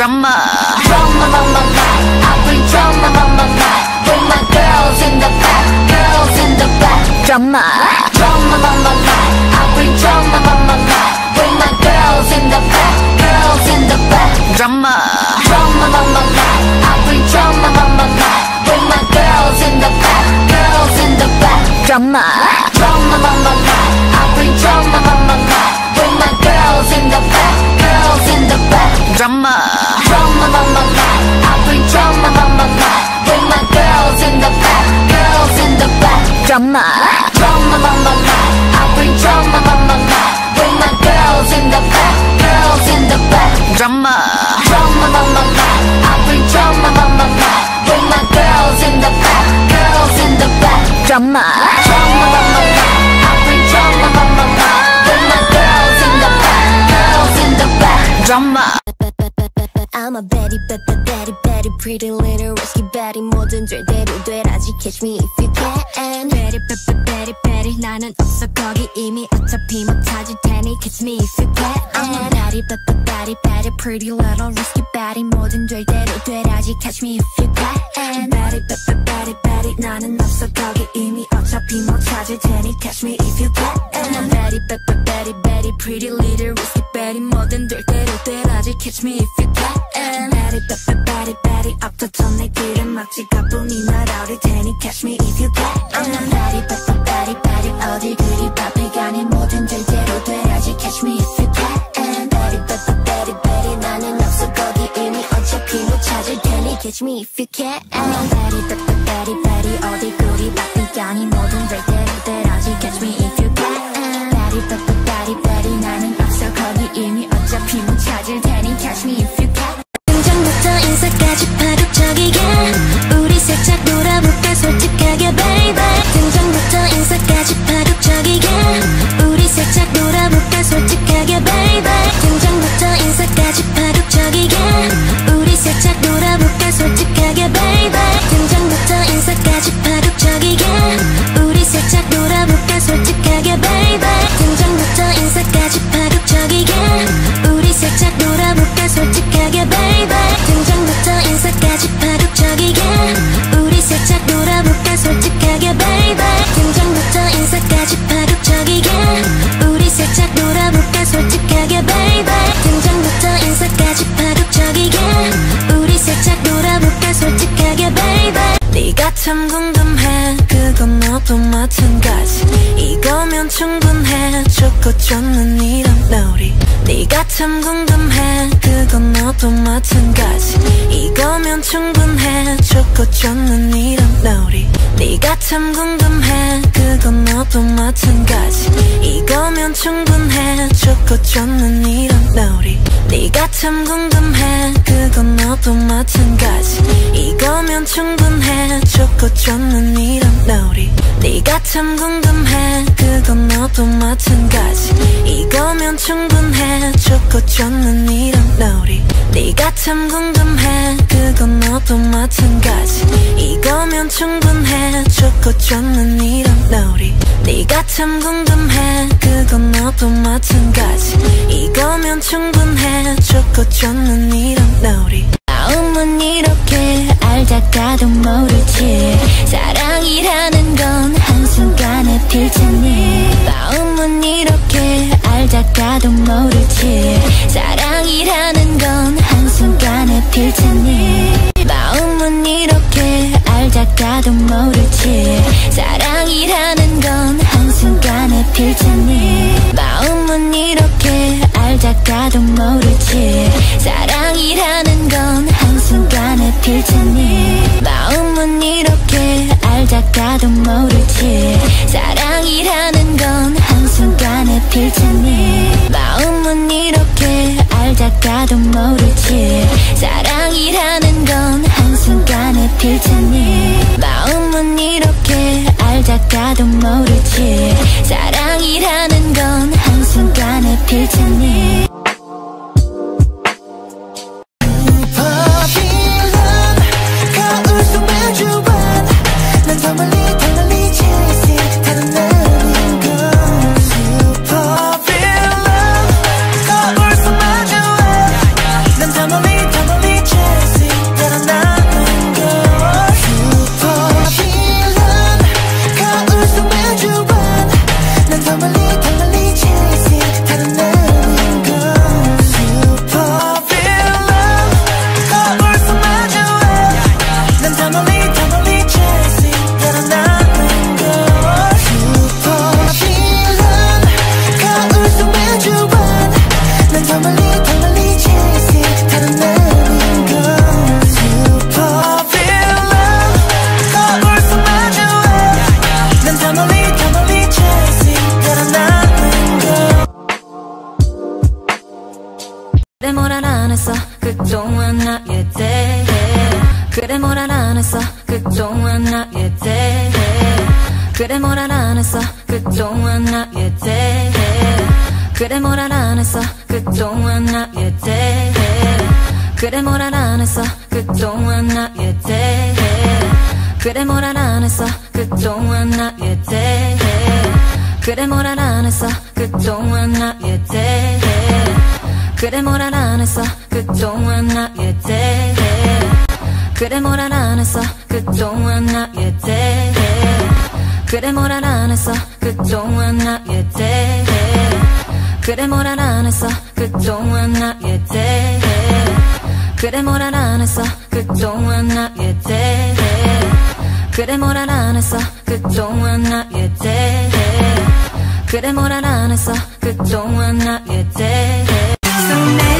drama. Drama on my mind, I bring drama on my mind. With my girls in the back, girls in the back. Drama. Drama on my mind, I bring drama on my mind. With my girls in the back, girls in the back. Drama. Drama on my mind, I bring drama on my mind. With my girls in the back, girls in the back. Drama. Drama on my mind, I bring drama on my mind. With my girls in the back, girls in the back. Drama. Drama on my mind, I bring drama on my mind. With my girls in the back, girls in the back. Drama. Drama on my mind, I bring drama on my mind. With my girls in the back, girls in the back. Drama. Drama on my mind, I bring drama on my mind. With my girls in the back, girls in the back. Drama. Drama on my mind, I bring drama on my mind. With my girls in the back, girls in the back. Drama. I'm a baddie, baddie, baddie, pretty little risky baddie. 뭐든 될 대로 되라지. Catch me if you can. Baddie, baddie, baddie, 나는 없어 거기 이미. 어차피 못 찾을 테니. Catch me if you can. I'm a baddie, baddie, baddie, pretty little risky baddie. 뭐든 될 대로 되라지. Catch me if you can. Baddie, baddie, baddie, 나는 없어 거기 이미. 어차피 못 찾을 테니. Catch me if you can. I'm a baddie, baddie, baddie, pretty little risky baddie. 뭐든 될 대로 되라지. Catch me if you can. Baddie, baddie, 앞서던 내 길을 막지 가뿐히 날아올 테니 Catch me if you can. I'm baddie, baddie, 어디 그리 바삐 가니 뭐든 될 대로 되라지 Catch me if you can. Baddie, baddie, 나는 없어 거기 이미. 어차피 못 찾을 테니 Catch me if you can. Baddie, baddie, 어디 그리 바삐 가니 뭐든 될 대로 되라지 Catch me if you can. Baddie, baddie, 나는 없어 거기 이미. 어차피 못 찾을 테니 Catch me if you can. 등장부터 인사까지 파격적이게 우리 살짝 놀아볼까 솔직하게 baby. 등장부터 인사까지 파격적이게 우리 살짝 놀아볼까 솔직하게 baby. 등장부터 인사까지 파격적이게 우리 살짝 놀아볼까 솔직하게 baby. 등장부터 인사까지 파격적이게 우리 살짝 놀아볼까 솔직하게 baby. 등장부터 인사까지 파격적이게 우리 살짝 놀아볼까 솔직하게 baby. 등장부터 인사까지 파격적이게 우리 살짝 놀아볼까 솔직하게 baby. 등장부터 인사까지 파격적이게 우리 살짝 놀아볼까 솔직하게 baby. 등장부터 인사까지 파격적이게 우리 살짝 놀아볼까 솔직하게 baby. 네가 참 궁금해 그건 너도 마찬가지. 이거면 충분해 좋고 좋는 이런 놀이. 네가 참 궁금해 그건 너도 마찬가지. 이거면 충분해 좋고 좋는 이런 놀이. 네가 참 궁금해 그건 너도 마찬가지. 이거면 충분해 좋고 좋는 이런 놀이. 네가 참 궁금해 그건 너도 마찬가지. 이거면 충분해 좋고 좋는 이런 놀이. 네가 참 궁금해 그건 너도 마찬가지. 이거면 충분해 좋고 좋는 이런 놀이. 네가 참 궁금해 그건 너도 마찬가지. 이거면 충분해 좋고 좋는 이런 놀이. 네가 참 궁금해 그건 너도 마찬가지. 이거면 충분해 좋고 좋는 이런 놀이. 마음은 이렇게 알다가도 모르지 사랑이라는 건 한순간에 필 테니. 마음은 이렇게 알다가도 모르지 사랑이라는 건 한순간에 필 테니. 마음은 이렇게 알다가도 모르지 사랑이라는 건 한순간에 필 테니. 마음은 이렇게 알다가도 모르지 사랑이라는 건 한순간에 필 테니. 마음은 이렇게 알다가도 모르지 사랑이라는 건 한순간에 필 테니. 마음은 이렇게 알다가도 모르지 사랑이라는 건 한순간에 필 테니. 마음은 이렇게 알다가도 모르지 사랑이라는 건 한순간에 필 테니. 난 더 멀리 그동안 나에 대해 그래 뭘 안 했어 그동안 나에 대해 그래 뭘 안 했어 그동안 나에 대해 그래 뭘 안 했어 그동안 나에 대해 그래 뭘 안 했어 그동안 나에 대해 그래 뭘 안 했어 그동안 나에 대해 그래 뭘 안 했어 그동안 나에 대해 그래 뭘 안 했어 그동안 나에 대해 그래 뭘 안 했어 그동안 나에 대해 그래 뭘 안 했어 그동안 나에 대해 그래 뭘 안 했어 그동안 나에 대해 그래 뭘 안 했어 그동안 나에 대해 그래 뭘 안 했어 그동안 나에 대해 그래 뭘 안 했어 그동안 나에 대해